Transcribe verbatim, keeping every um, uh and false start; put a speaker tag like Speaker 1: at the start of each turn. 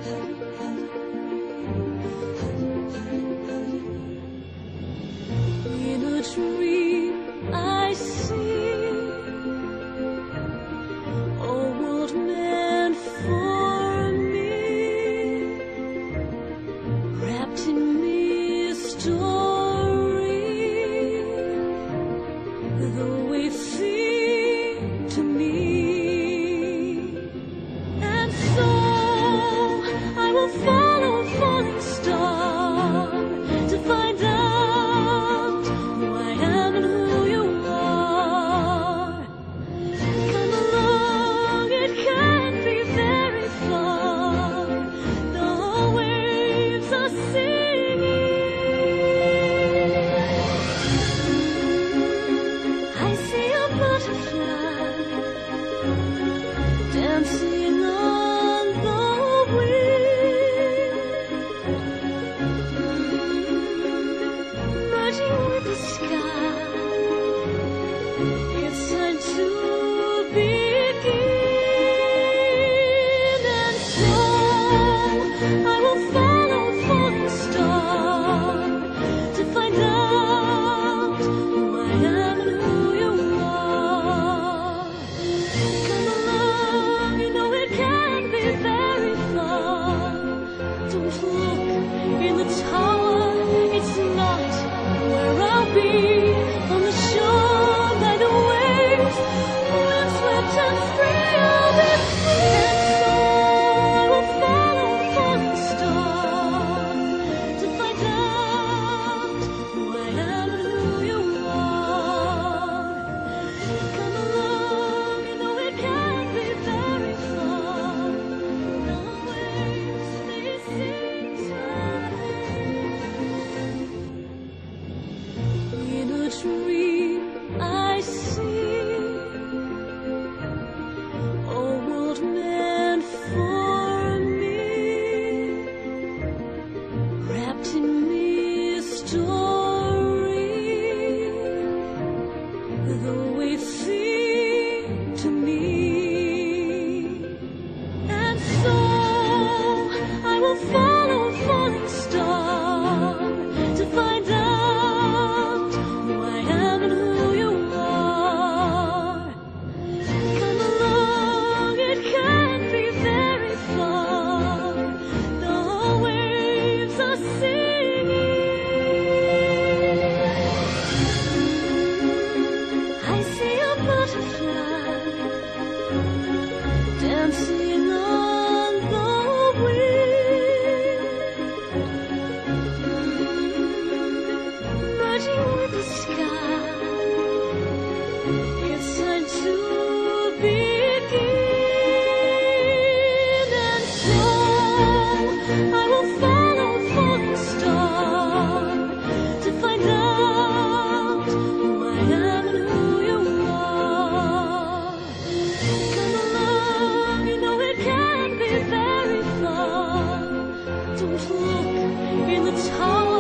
Speaker 1: In a dream I see a world meant for me, wrapped in mystery, though it seemed to me. And so I will follow a falling star to find out who I am and who you are. Come along, it can't be very far. The waves are singing. I see a butterfly dancing on the wind, merging with the sky. It's time to begin, and so I will follow a falling star to find out who I am and who you are. Come along, you know it can't be very far. Don't look in the tower, it's not where I'll be. On the shore by the waves, windswept and free, I'll be free. And so I will follow a falling star to find out who I am and who you are. Come along, you know it can't be very far. The waves, they seem to me. In a dream I see a world meant for me, wrapped in mystery, though it seemed to me. And so I will follow a falling star to find out who I am and who you are. Come along, it can't be very far. The waves are singing. I see a butterfly dancing on the wind, merging with the sky. It's time to begin, and so I will follow a falling star to find out who I am and who you are. Come along, you know it can't be very far. Don't look in the tower.